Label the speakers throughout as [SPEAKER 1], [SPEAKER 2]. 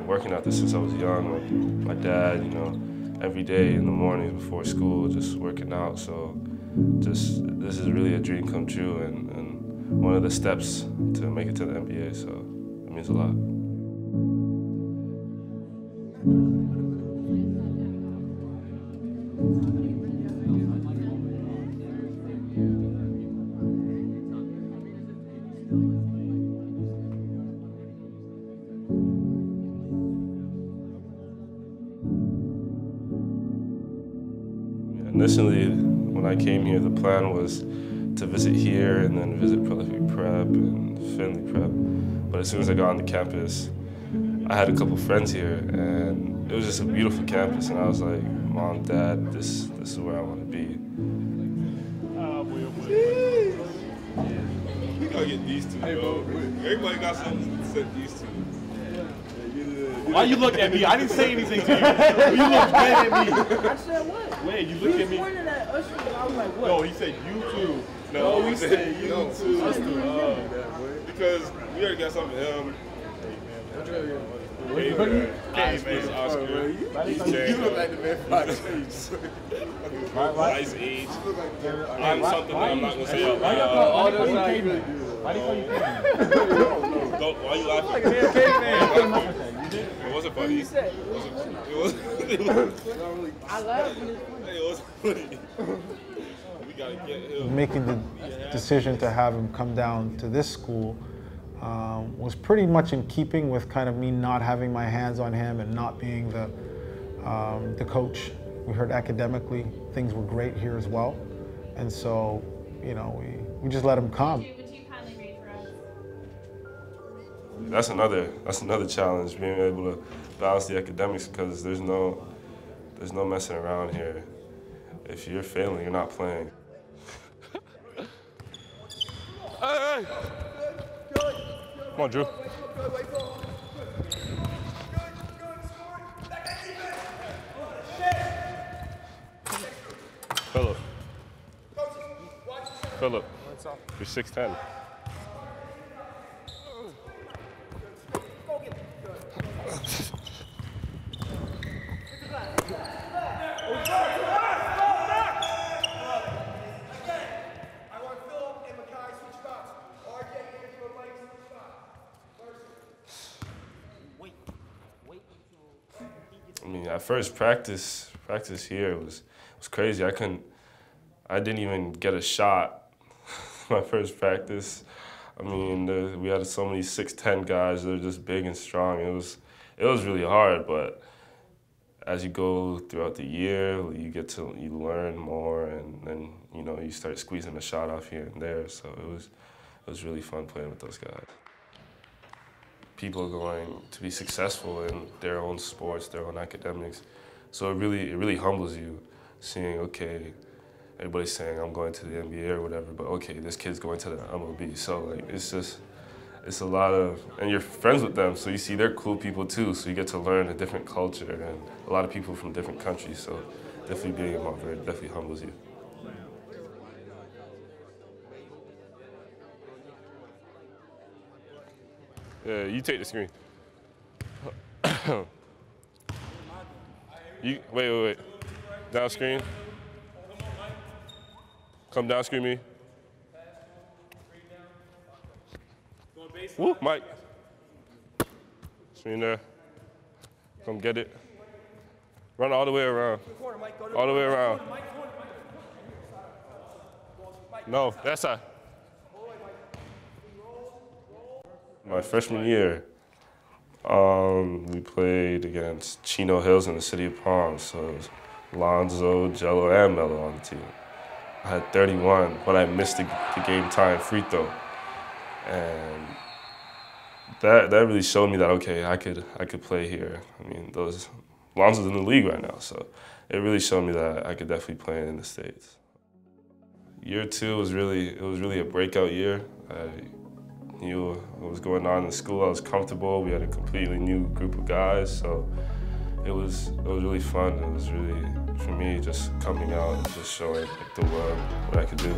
[SPEAKER 1] working at this since I was young. Like my dad, you know, every day in the mornings before school, just working out. So this is really a dream come true and one of the steps to make it to the NBA. So it means a lot. Initially, when I came here, the plan was to visit here and then visit Prolific Prep and Finley Prep. But as soon as I got on the campus, I had a couple friends here, and it was just a beautiful campus. And I was like, Mom, Dad, this is where I want to be.
[SPEAKER 2] We gotta get these two, bro. Everybody got something to set these two.
[SPEAKER 3] Why you look at me? I didn't say anything to you. You looked mad at me.
[SPEAKER 4] I said what?
[SPEAKER 3] Wait, you looked at me.
[SPEAKER 4] He pointed at us, and I was like, what?
[SPEAKER 3] No, he said you two.
[SPEAKER 2] No, we said you two.
[SPEAKER 4] Us two.
[SPEAKER 2] Because we already got something for him. Hey, man. Oscar. You look like the man Fox. Nice age. I'm something that I'm not going to say out loud.
[SPEAKER 3] Why do you call you Caveman?
[SPEAKER 2] Why you laughing?
[SPEAKER 3] Like a damn caveman.
[SPEAKER 2] It wasn't funny. It wasn't.
[SPEAKER 4] I laughed.
[SPEAKER 2] It wasn't funny. We gotta get him.
[SPEAKER 5] Making the decision to have him come down to this school was pretty much in keeping with kind of me not having my hands on him and not being the coach. We heard academically things were great here as well, and so you know we just let him come.
[SPEAKER 1] That's another challenge, being able to balance the academics, because there's no messing around here. If you're failing, you're not playing.
[SPEAKER 3] Hey! Come on, Drew. Philip, you're 6'10".
[SPEAKER 1] I mean, at first practice here was crazy. I didn't even get a shot my first practice. I mean, we had so many 6'10" guys. They're just big and strong. It was really hard, but as you go throughout the year, you learn more, and then you know you start squeezing a shot off here and there. So it was really fun playing with those guys. People are going to be successful in their own sports, their own academics. So it really humbles you, seeing, okay, everybody's saying I'm going to the NBA or whatever, but okay, this kid's going to the MLB. So like it's a lot of, and you're friends with them, so you see they're cool people too, so you get to learn a different culture and a lot of people from different countries. So definitely being involved there definitely humbles you.
[SPEAKER 3] Yeah, you take the screen. Wait. Down screen. Come down screen me. Woo, Mike. Screen there. Come get it. Run all the way around. All the way around. No, that side.
[SPEAKER 1] My freshman year, we played against Chino Hills in the city of Palm, so it was Lonzo, Jello, and Melo on the team. I had 31, but I missed the game time free throw. And that really showed me that, okay, I could play here. I mean, Lonzo's in the league right now, so it really showed me that I could definitely play in the States. Year two was really a breakout year. I knew what was going on in school. I was comfortable. We had a completely new group of guys, so it was really fun. It was really, for me, just coming out and just showing the world what I could do.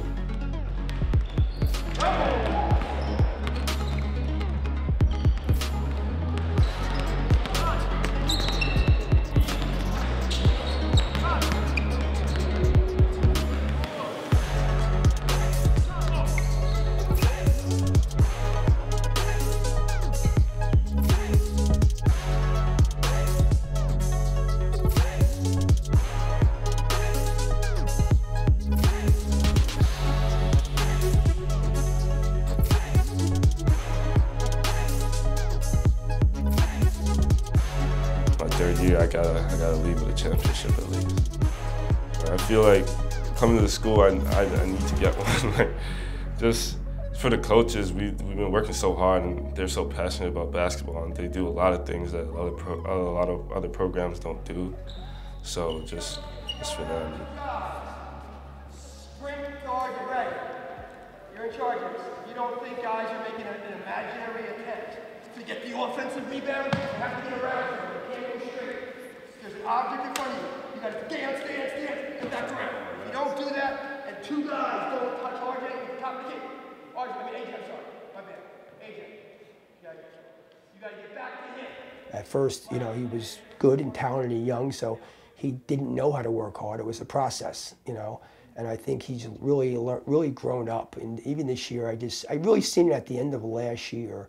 [SPEAKER 1] third year, I gotta leave with a championship at least. I feel like coming to the school, I need to get one. Like, just for the coaches, we've been working so hard, and they're so passionate about basketball, and they do a lot of things that a lot of other programs don't do. So just for them.
[SPEAKER 6] Sprint guard, you're ready. You're in charge of this. You don't think guys are making an imaginary attempt to get the offensive rebound? You have to get around them. You can't go straight. There's an object in front of you. You got to dance, get back around. If you don't do that, and two guys don't touch RJ at the top of the key. AJ, I'm sorry. My bad. AJ, you got to get back to him.
[SPEAKER 7] At first, you know, he was good and talented and young, so he didn't know how to work hard. It was a process, you know. And I think he's really grown up. And even this year, I really seen it at the end of last year,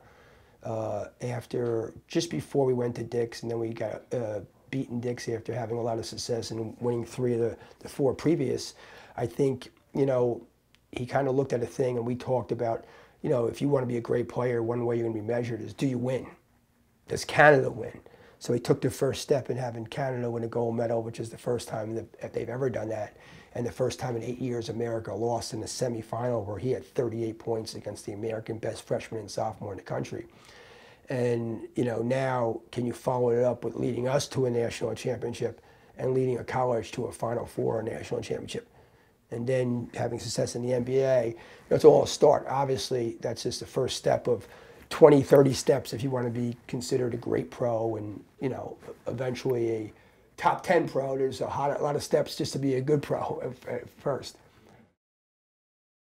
[SPEAKER 7] just before we went to Dick's, and then we got beaten Dick's after having a lot of success and winning 3 of the 4 previous. I think, you know, he kind of looked at a thing, and we talked about, you know, if you want to be a great player, one way you're going to be measured is, do you win? Does Canada win? So he took the first step in having Canada win a gold medal, which is the first time that they've ever done that, and the first time in 8 years America lost in the semifinal, where he had 38 points against the American best freshman and sophomore in the country. And, you know, now can you follow it up with leading us to a national championship and leading a college to a Final Four national championship? And then having success in the NBA, that's all a start. Obviously, that's just the first step of 20, 30 steps if you want to be considered a great pro and, you know, eventually a top 10 pro. There's a lot of steps just to be a good pro at first.